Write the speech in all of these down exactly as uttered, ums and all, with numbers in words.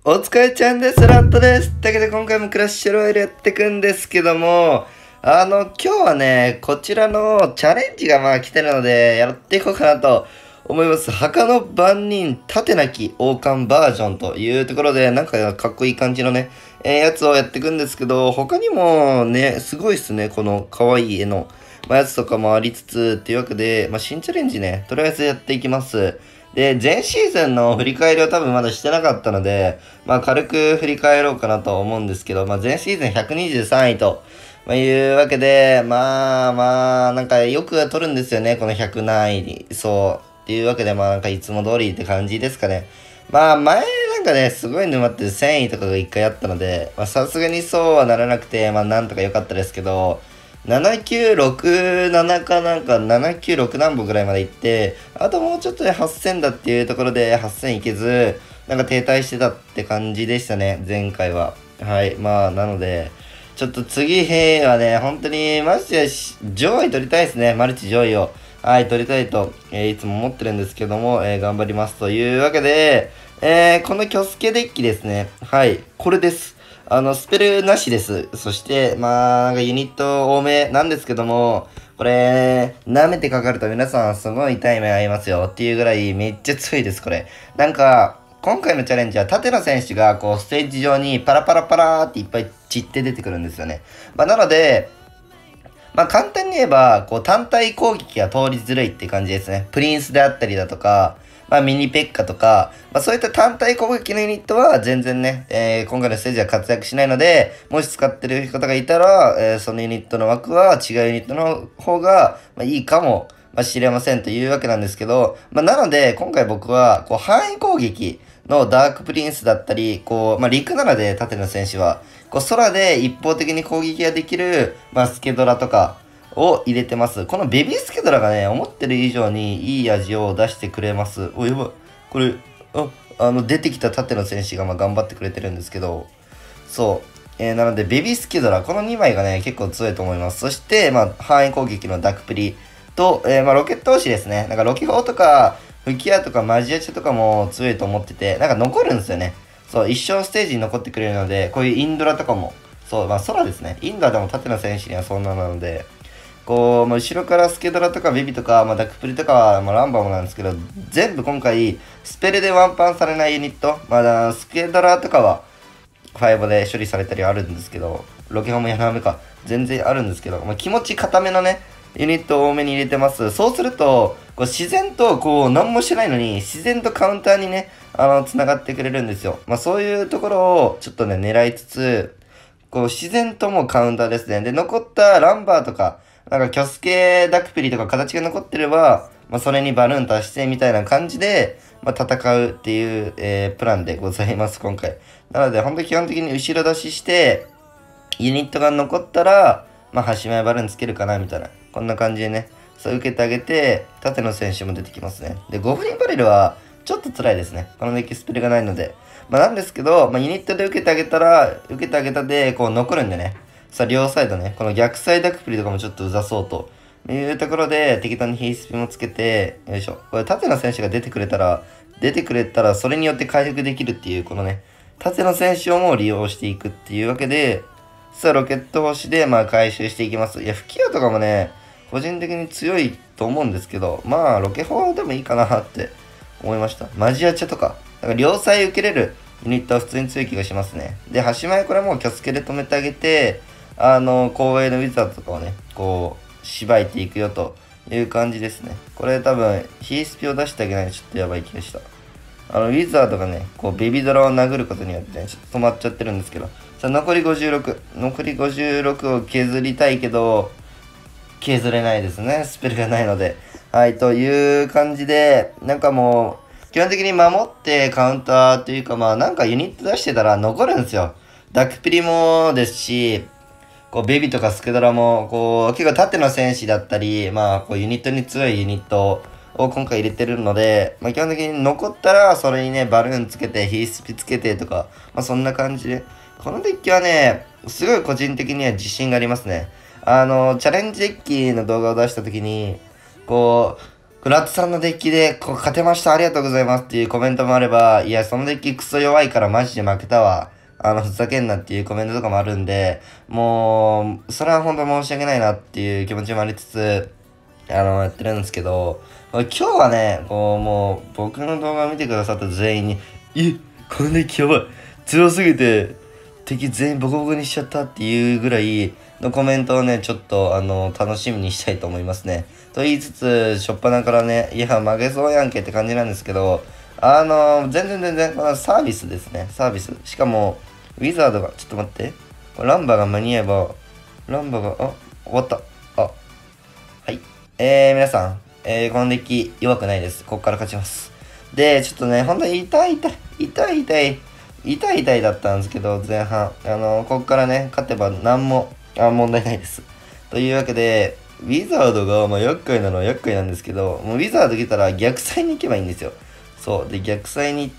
お疲れちゃんです。ラットです。だけど今回もクラッシュロイヤルやっていくんですけども、あの、今日はね、こちらのチャレンジがまあ来てるので、やっていこうかなと思います。墓の番人、盾なき王冠バージョンというところで、なんかかっこいい感じのね、えーやつをやっていくんですけど、他にもね、すごいっすね、この可愛い絵の、まあ、やつとかもありつつ、っていうわけで、まあ、新チャレンジね、とりあえずやっていきます。で、前シーズンの振り返りを多分まだしてなかったので、まあ軽く振り返ろうかなと思うんですけど、まあ前シーズンひゃくにじゅうさんいと、まあ、いうわけで、まあまあ、なんかよく取るんですよね、このひゃく何位に。そう。っていうわけで、まあなんかいつも通りって感じですかね。まあ前なんかね、すごい沼ってせんいとかがいっかいあったので、まあさすがにそうはならなくて、まあなんとか良かったですけど、ななきゅうろくななかなんかななきゅうろく何本ぐらいまで行って、あともうちょっとではっせんだっていうところではっせんいけず、なんか停滞してたって感じでしたね、前回は。はい、まあなので、ちょっと次兵はね、本当にマジで上位取りたいですね、マルチ上位を。はい、取りたいと、えーいつも思ってるんですけども、えー頑張りますというわけで、えーこのキョスケデッキですね。はい、これです。あの、スペルなしです。そして、まあ、なんかユニット多めなんですけども、これ、舐めてかかると皆さんすごい痛い目合いますよっていうぐらいめっちゃ強いです、これ。なんか、今回のチャレンジは縦の選手がこうステージ上にパラパラパラーっていっぱい散って出てくるんですよね。まあ、なので、まあ簡単に言えば、こう単体攻撃が通りづらいって感じですね。プリンスであったりだとか、まあミニペッカとか、まあそういった単体攻撃のユニットは全然ね、えー今回のステージは活躍しないので、もし使ってる方がいたら、えーそのユニットの枠は違うユニットの方が、まあ、いいかも、まあ、知れませんというわけなんですけど、まあなので今回僕は、こう範囲攻撃のダークプリンスだったり、こう、まあ陸ならで縦の選手は、こう空で一方的に攻撃ができる、まあ、スケドラとかを入れてます。このベビースケドラがね、思ってる以上にいい味を出してくれます。お、やばい。これ、あ、あの、出てきた縦の選手がまあ頑張ってくれてるんですけど、そう。えー、なので、ベビースケドラ、このにまいがね、結構強いと思います。そして、まあ、範囲攻撃のダクプリと、えー、まあ、ロケット押しですね。なんか、ロケ砲とか、吹き矢とかマジアチェとかも強いと思ってて、なんか残るんですよね。そう、一生ステージに残ってくれるので、こういうインドラとかも、そう、まあ空ですね。インドラでも縦の選手にはそんななので、こう、まあ、後ろからスケドラとかビビとか、まあ、ダクプリとかは、まあ、ランバムなんですけど、全部今回、スペルでワンパンされないユニット、まだ、スケドラとかは、ファイブで処理されたりあるんですけど、ロケハもやなめか、全然あるんですけど、まあ、気持ち固めのね、ユニットを多めに入れてます。そうすると、こう自然と、こう、何もしてないのに、自然とカウンターにね、あの、繋がってくれるんですよ。まあ、そういうところを、ちょっとね、狙いつつ、こう、自然ともカウンターですね。で、残ったランバーとか、なんか、キョスケ、ダクピリとか形が残ってれば、まあ、それにバルーン足してみたいな感じで、まあ、戦うっていう、えー、プランでございます、今回。なので、本当に基本的に後ろ出しして、ユニットが残ったら、まあ、端前バルーンつけるかな、みたいな。こんな感じでね、そう受けてあげて、縦の選手も出てきますね。で、ゴブリンバレルは、ちょっと辛いですね。このデッキスペルがないので。まあ、なんですけど、まあ、ユニットで受けてあげたら、受けてあげたで、こう残るんでね。さあ、両サイドね、この逆サイダクプリとかもちょっとうざそうと。いうところで、適当にヒースピもつけて、よいしょ。これ、縦の選手が出てくれたら、出てくれたら、それによって回復できるっていう、このね、縦の選手をも利用していくっていうわけで、さあ、ロケット星で、まあ、回収していきます。いや、吹き矢とかもね、個人的に強いと思うんですけど、まあ、ロケ砲でもいいかなって思いました。マジアチェとか、なんか両サイ受けれるユニットは普通に強い気がしますね。で、端前これはもうキョスケで止めてあげて、あの、後衛のウィザードとかをね、こう、しばいていくよという感じですね。これ多分、ヒースピを出してあげないとちょっとやばい気がした。あの、ウィザードがね、こう、ベビドラを殴ることによってね、ちょっと止まっちゃってるんですけど、さあ、残りごじゅうろく。残りごじゅうろくを削りたいけど、削れないですね。スペルがないので。はい、という感じで、なんかもう、基本的に守ってカウンターというか、まあなんかユニット出してたら残るんですよ。ダックピリもですし、こうベビとかスケドラも、こう結構縦の戦士だったり、まあこうユニットに強いユニットを今回入れてるので、まあ基本的に残ったらそれにね、バルーンつけて、ヒースピつけてとか、まあそんな感じで、このデッキはね、すごい個人的には自信がありますね。あの、チャレンジデッキの動画を出したときに、こう、 フラットさんのデッキでこう勝てました、ありがとうございますっていうコメントもあれば、いや、そのデッキクソ弱いからマジで負けたわ。あの、ふざけんなっていうコメントとかもあるんで、もう、それは本当申し訳ないなっていう気持ちもありつつ、あの、やってるんですけど、今日はね、こう、もう、僕の動画を見てくださった全員に、え、このデッキやばい。強すぎて、敵全員ボコボコにしちゃったっていうぐらいのコメントをね、ちょっと、あの、楽しみにしたいと思いますね。と言いつつ、しょっぱなからね、いや、負けそうやんけって感じなんですけど、あの、全然全然、このサービスですね、サービス。しかも、ウィザードが、ちょっと待って。ランバが間に合えば、ランバが、あ、終わった。あ、はい。えー、皆さん、えー、このデッキ弱くないです。ここから勝ちます。で、ちょっとね、本当に痛い痛い、痛い痛い、痛い痛いだったんですけど、前半。あの、ここからね、勝てば何も、あ、問題ないです。というわけで、ウィザードが、まあ、厄介なのは厄介なんですけど、もうウィザード来たら逆サイに行けばいいんですよ。そう。で、逆サイに行って、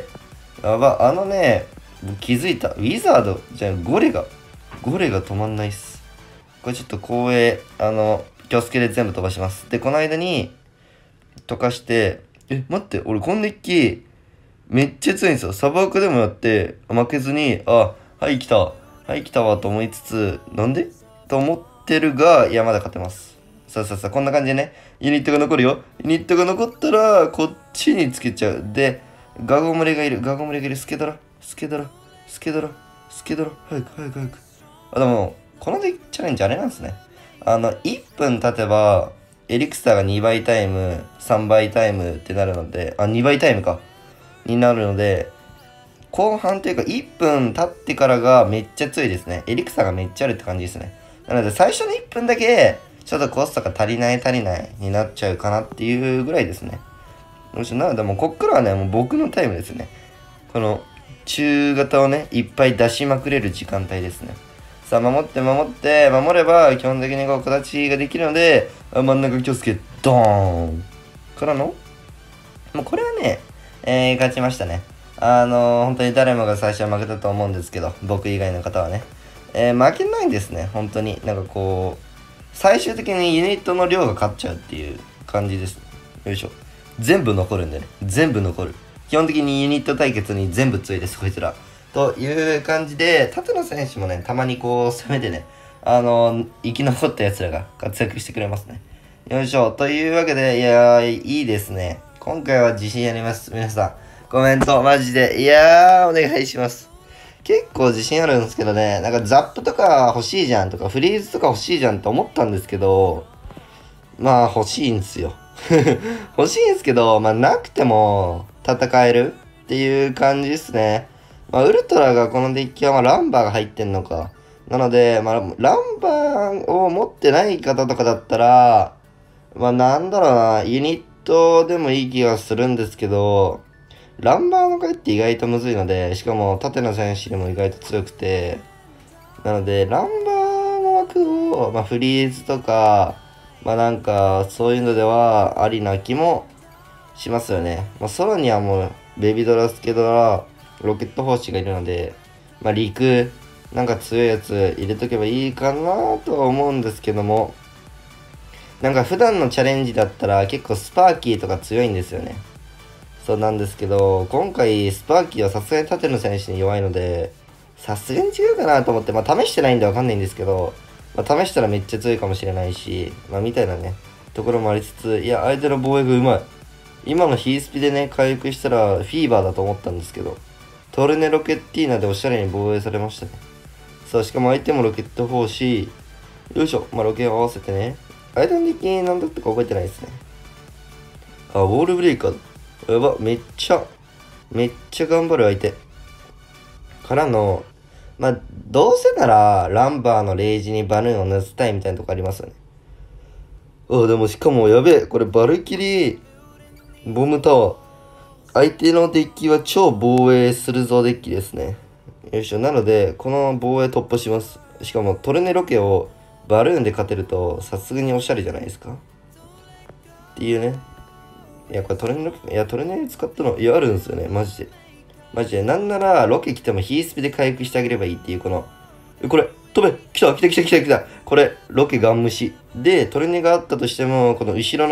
やば、あのね、気づいた。ウィザード、じゃあゴレが、ゴレが止まんないっす。これちょっと光栄、あの、気をつけで全部飛ばします。で、この間に、溶かして、え、待って、俺このデッキ、めっちゃ強いんですよ。砂漠でもやって、負けずに、あ、はい来た。はい来たわと思いつつ、なんでと思ってるが、いや、まだ勝てます。さあさあさあ、こんな感じでね、ユニットが残るよ。ユニットが残ったら、こっちにつけちゃう。で、ガゴムレがいる。ガゴムレがいる。スケドラ。スケドラ。スケドラ。スケドラ。早く早く早く。あ、でも、このデッキチャレンジあれなんですね。あの、いっぷん経てば、エリクサーがにばいタイム、さんばいタイムってなるので、あ、にばいタイムか。になるので、後半というかいっぷん経ってからがめっちゃ強いですね。エリクサーがめっちゃあるって感じですね。なので、最初のいっぷんだけ、ちょっとコストが足りない足りないになっちゃうかなっていうぐらいですね。よし、なのでもうこっからはね、もう僕のタイムですね。この中型をね、いっぱい出しまくれる時間帯ですね。さあ、守って守って、守れば基本的にこう形ができるので、真ん中気をつけ、ドーンからの、もうこれはね、えー、勝ちましたね。あのー、本当に誰もが最初は負けたと思うんですけど、僕以外の方はね。えー、負けないんですね、本当に。なんかこう、最終的にユニットの量が勝っちゃうっていう感じです。よいしょ。全部残るんでね。全部残る。基本的にユニット対決に全部強いです、こいつら。という感じで、縦の選手もね、たまにこう、攻めてね、あのー、生き残った奴らが活躍してくれますね。よいしょ。というわけで、いやー、いいですね。今回は自信あります。皆さん、コメント、マジで。いやー、お願いします。結構自信あるんですけどね、なんかザップとか欲しいじゃんとか、フリーズとか欲しいじゃんって思ったんですけど、まあ欲しいんですよ。欲しいんですけど、まあなくても戦えるっていう感じですね。まあウルトラがこのデッキはまあランバーが入ってんのか。なので、まあランバーを持ってない方とかだったら、まあなんだろうな、ユニットでもいい気がするんですけど、ランバーの回って意外とむずいので、しかも縦の選手でも意外と強くて、なので、ランバーの枠を、まあ、フリーズとか、まあなんか、そういうのではありな気もしますよね。まあ、ソロにはもう、ベビドラ、スケドラ、ロケット砲士がいるので、まあ陸、なんか強いやつ入れとけばいいかなとは思うんですけども、なんか普段のチャレンジだったら結構スパーキーとか強いんですよね。そうなんですけど、今回スパーキーはさすがに縦の選手に弱いので、さすがに違うかなと思って、まあ試してないんでわかんないんですけど、まあ試したらめっちゃ強いかもしれないし、まあみたいなね、ところもありつつ、いや、相手の防衛がうまい。今のヒースピでね、回復したらフィーバーだと思ったんですけど、トルネロケッティーナでおしゃれに防衛されましたね。そう、しかも相手もロケット砲し、よいしょ、まあロケを合わせてね、相手の敵何だったか覚えてないですね。あ、ウォールブレイカーだ。やば、めっちゃ、めっちゃ頑張る相手。からの、まあ、どうせなら、ランバーのレイジにバルーンを乗せたいみたいなとこありますよね。あ、でもしかもやべえ、これバルキリー、ボムタワー。相手のデッキは超防衛するぞデッキですね。よいしょ。なので、この防衛突破します。しかもトルネロケをバルーンで勝てると、さすがにおしゃれじゃないですか。っていうね。いや、これトルネロケ、いや、トルネ使ったの、いや、あるんですよね。マジで。マジで。なんなら、ロケ来てもヒースピで回復してあげればいいっていう、この、これ、飛べ来た来た来た来た来たこれ、ロケガン無視。で、トルネがあったとしても、この後ろのね、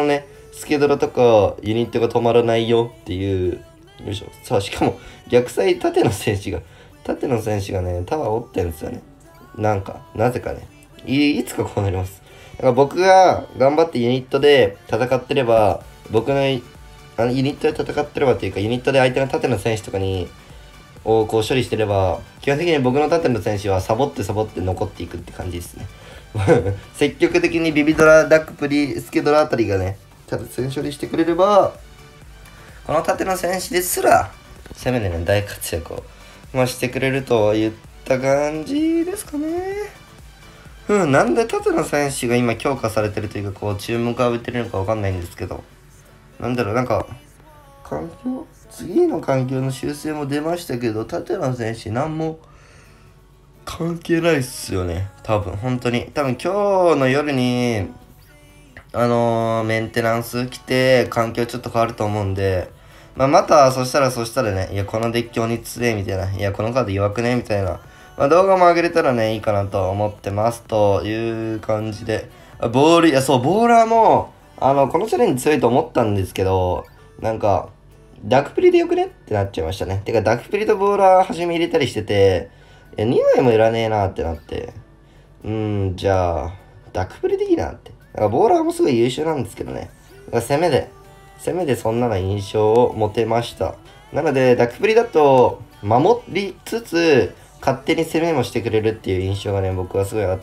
スケドラとかユニットが止まらないよっていう。よいしょ。さあ、しかも逆サイ縦の選手が、縦の選手がね、タワー折ってるんですよね。なんか、なぜかね。い、いつかこうなります。だから僕が頑張ってユニットで戦ってれば、僕のあのユニットで戦ってればっていうか、ユニットで相手の縦の選手とかに、をこう処理してれば、基本的に僕の縦の選手はサボってサボって残っていくって感じですね。積極的にビビドラ、ダックプリ、スケドラあたりがね、縦戦処理してくれれば、この縦の選手ですら、攻めでね、大活躍を、まあ、してくれるといった感じですかね。うん、なんで縦の選手が今強化されてるというか、こう、注目を浴びてるのかわかんないんですけど、なんだろう、なんか、環境次の環境の修正も出ましたけど、縦の選手何も関係ないっすよね。多分、本当に。多分今日の夜に、あのー、メンテナンス来て、環境ちょっと変わると思うんで、まあ、また、そしたらそしたらね、いや、このデッキ鬼強えみたいな、いや、このカード弱くねみたいな、まあ、動画も上げれたらね、いいかなと思ってます、という感じで。あボール、いや、そう、ボーラーも、あの、このチャレンジ強いと思ったんですけど、なんか、ダクプリでよくねってなっちゃいましたね。てか、ダクプリとボーラー初め入れたりしてて、いや、にまいもいらねえなってなって。うーん、じゃあ、ダクプリでいいなって。だからボーラーもすごい優秀なんですけどね。だから攻めで、攻めでそんなな印象を持てました。なので、ダクプリだと、守りつつ、勝手に攻めもしてくれるっていう印象がね、僕はすごいあって、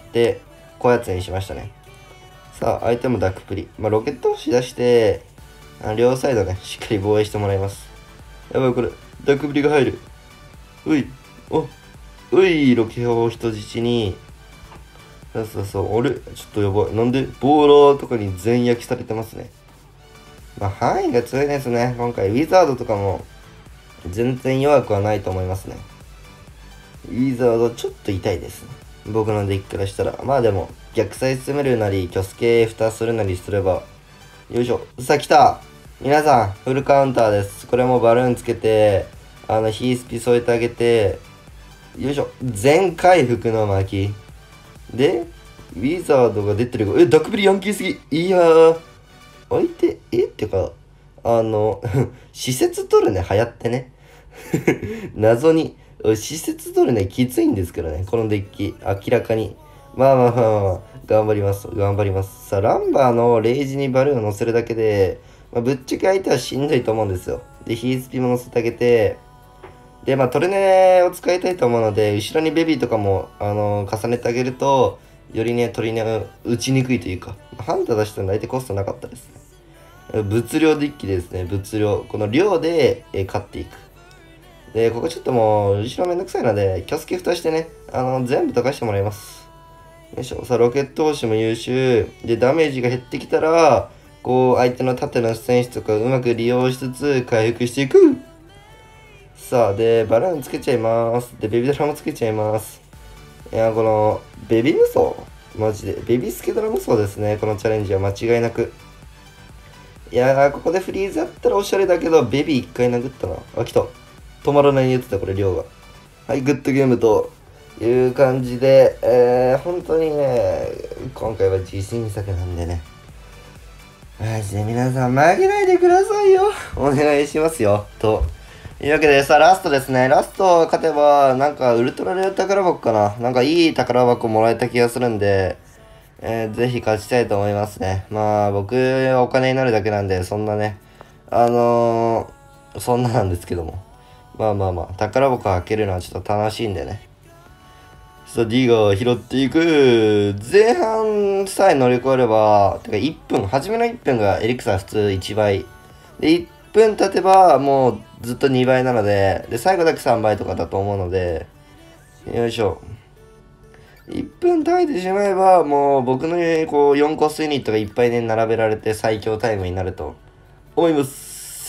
こういうやつにしましたね。さあ、相手もダクプリ。まあ、ロケット押し出して、あ両サイドね、しっかり防衛してもらいます。やばい、これ、ダクプリが入る。うい、お、うい、ロケを人質に、そうそうそう、俺、ちょっとやばい。なんで、ボーラーとかに全焼きされてますね。まあ、範囲が強いですね。今回、ウィザードとかも、全然弱くはないと思いますね。ウィザード、ちょっと痛いですね。僕のデッキからしたら。まあでも、逆サイ攻めるなり、キョスケ蓋するなりすれば、よいしょ。さあ、来た皆さん、フルカウンターです。これもバルーンつけて、あの、ヒースピ添えてあげて、よいしょ。全回復の巻。で、ウィザードが出てる。え、ダクブリヤンキーすぎ。いやー。相手、えってか、あの、施設取るね、流行ってね。謎に。施設取るね、きついんですけどね、このデッキ。明らかに。まあまあまあまあ、頑張ります。頑張ります。さあ、ランバーのレイジにバルーンを乗せるだけで、まあ、ぶっちゃけ相手はしんどいと思うんですよ。で、ヒースピも乗せてあげて、で、まあ、トルネを使いたいと思うので、後ろにベビーとかも、あのー、重ねてあげると、よりね、トリネが打ちにくいというか、ハンター出したら大体コストなかったですね。物量デッキですね、物量。この量で、え勝っていく。で、ここちょっともう、後ろめんどくさいので、キャスケ蓋してね、あの、全部溶かしてもらいます。よいしょ。さあ、ロケット星も優秀。で、ダメージが減ってきたら、こう、相手の縦の選手とかうまく利用しつつ、回復していく。さあ、で、バルーンつけちゃいます。で、ベビドラもつけちゃいます。いや、この、ベビー無双マジで。ベビースケドラ無双ですね。このチャレンジは間違いなく。いやー、ここでフリーズあったらおしゃれだけど、ベビー一回殴ったな。あ、来た。止まらないやつだ、これ、量が。はい、グッドゲームという感じで、えー、本当にね、今回は自信作なんでね。マジで皆さん負けないでくださいよ。お願いしますよ。というわけで、さあ、ラストですね。ラスト勝てば、なんか、ウルトラレア宝箱かな。なんか、いい宝箱もらえた気がするんで、えー、ぜひ勝ちたいと思いますね。まあ、僕、お金になるだけなんで、そんなね、あのー、そんななんですけども。まあまあまあ、宝箱開けるのはちょっと楽しいんでね。さあ、D が拾っていく。前半さえ乗り越えれば、てかいっぷん、初めのいっぷんがエリクサー普通いちばい。で、いっぷん経てば、もうずっとにばいなので、で、最後だけさんばいとかだと思うので、よいしょ。いっぷん耐えてしまえば、もう僕のこうよんコスユニットがいっぱいね、並べられて最強タイムになると思います。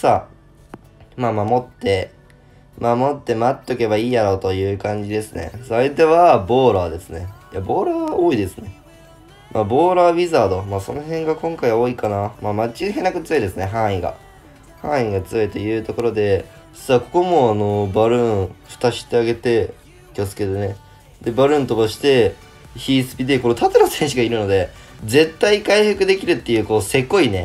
さあ、まあ守って、守って待っとけばいいやろうという感じですね。相手はボーラーですね。いや、ボーラー多いですね。まあ、ボーラーウィザード。まあ、その辺が今回多いかな。まあ、間違いなく強いですね、範囲が。範囲が強いというところで、さあ、ここもあの、バルーン、蓋してあげて、気をつけてね。で、バルーン飛ばして、ヒースピで、この縦の選手がいるので、絶対回復できるっていう、こう、せこいね、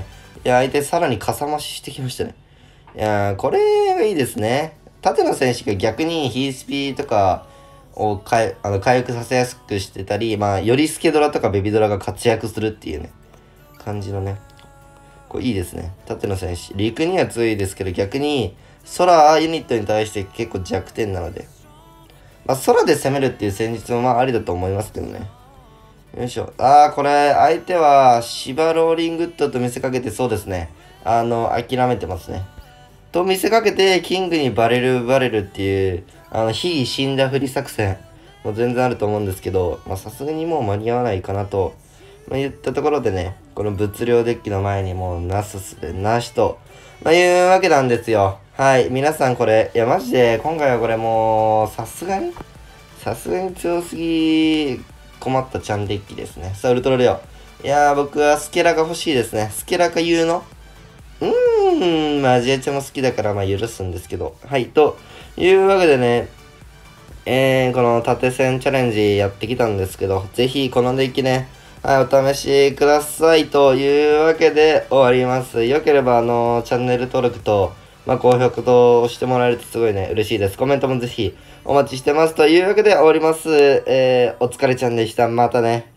いや、相手さらにかさ増ししてきましたね。いやー、これがいいですね。縦の選手が逆にヒースピーとかをかえあの回復させやすくしてたり、まあ、よりスケドラとかベビドラが活躍するっていうね、感じのね。これいいですね。縦の選手。陸には強いですけど、逆に空ユニットに対して結構弱点なので。まあ、空で攻めるっていう戦術もまあありだと思いますけどね。よいしょ。あー、これ、相手は、芝ローリングッドと見せかけてそうですね。あの、諦めてますね。と見せかけて、キングにバレるバレるっていう、あの、非死んだふり作戦も全然あると思うんですけど、まあ、さすがにもう間に合わないかなと、まあ、言ったところでね、この物量デッキの前にもうなすすべなしと、まあ、いうわけなんですよ。はい。皆さんこれ、いや、マジで、今回はこれもう、さすがに、さすがに強すぎ、困ったチャンデッキですね。さあ、ウルトラレア。いやー、僕はスケラが欲しいですね。スケラか言うのうーん、まあ、アジアちゃんも好きだから、まあ、許すんですけど。はい、というわけでね、えー、この縦線チャレンジやってきたんですけど、ぜひこのデッキね、はい、お試しくださいというわけで終わります。よければ、あのチャンネル登録と、まあ、高評価としてもらえるとすごいね、嬉しいです。コメントもぜひお待ちしてます。というわけで終わります。えー、お疲れちゃんでした。またね。